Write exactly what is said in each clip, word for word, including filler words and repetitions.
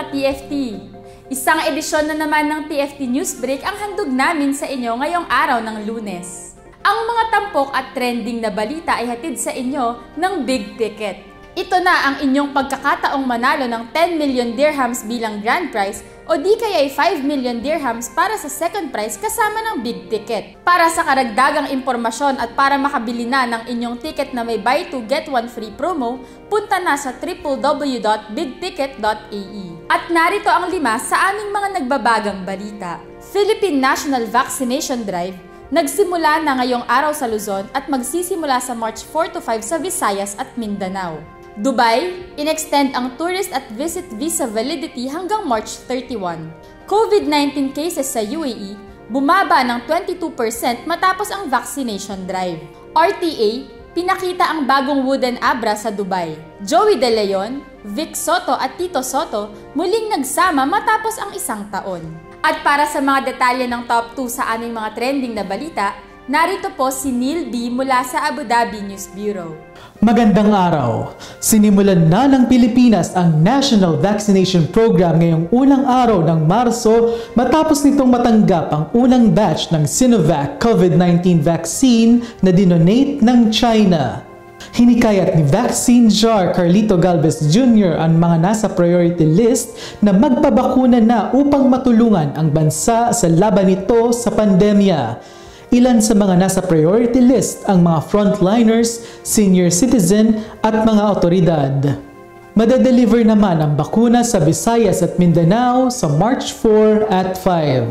ka-T F T! Isang edisyon na naman ng T F T Newsbreak ang handog namin sa inyo ngayong araw ng Lunes. Ang mga tampok at trending na balita ay hatid sa inyo ng Big Ticket. Ito na ang inyong pagkakataong manalo ng ten million dirhams bilang grand prize o di kaya ay five million dirhams para sa second prize kasama ng Big Ticket. Para sa karagdagang impormasyon at para makabili na ng inyong ticket na may buy two get one free promo, punta na sa w w w dot big ticket dot a e. At narito ang lima sa aming mga nagbabagang balita. Philippine National Vaccination Drive nagsimula na ngayong araw sa Luzon at magsisimula sa March four to five sa Visayas at Mindanao. Dubai, inextend ang tourist at visit visa validity hanggang March thirty-one. COVID nineteen cases sa U A E, bumaba ng twenty-two percent matapos ang vaccination drive. R T A, pinakita ang bagong wooden abra sa Dubai. Joey De Leon, Vic Soto at Tito Soto muling nagsama matapos ang isang taon. At para sa mga detalye ng top two sa aming mga trending na balita, narito po si Neil B. mula sa Abu Dhabi News Bureau. Magandang araw! Sinimulan na ng Pilipinas ang National Vaccination Program ngayong unang araw ng Marso matapos nitong matanggap ang unang batch ng Sinovac COVID nineteen vaccine na dinonate ng China. Hinikayat ni Vaccine Czar Carlito Galvez Junior ang mga nasa priority list na magpabakuna na upang matulungan ang bansa sa laban nito sa pandemya. Ilan sa mga nasa priority list ang mga frontliners, senior citizen at mga otoridad. Madadeliver naman ang bakuna sa Visayas at Mindanao sa March four at five.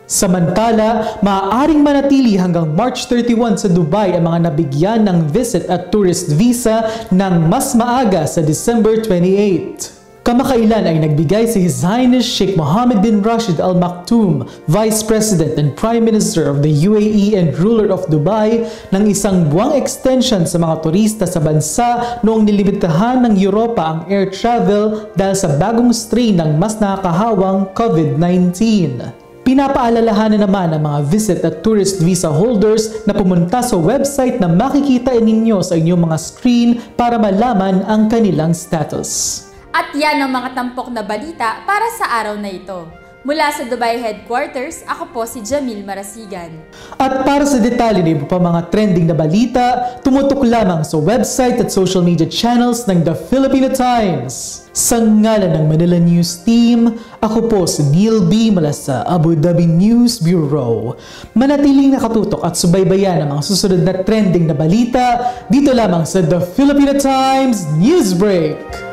Samantala, maaaring manatili hanggang March thirty-one sa Dubai ang mga nabigyan ng visit at tourist visa ng mas maaga sa December twenty-eighth. Kamakailan ay nagbigay si His Highness Sheikh Mohammed bin Rashid Al Maktoum, Vice President and Prime Minister of the U A E and ruler of Dubai, ng isang buwang extension sa mga turista sa bansa noong nilimitahan ng Europa ang air travel dahil sa bagong strain ng mas nakakahawang COVID nineteen. Pinapaalalahanan naman ang mga visit at tourist visa holders na pumunta sa website na makikita ninyo sa inyong mga screen para malaman ang kanilang status. At yan ang mga tampok na balita para sa araw na ito. Mula sa Dubai Headquarters, ako po si Jamil Marasigan. At para sa detalye ng iba pa mga trending na balita, tumutok lamang sa website at social media channels ng The Filipino Times. Sa ngalan ng Manila News Team, ako po si Neil B. mula sa Abu Dhabi News Bureau. Manatiling nakatutok at subaybayan ang mga susunod na trending na balita dito lamang sa The Filipino Times Newsbreak.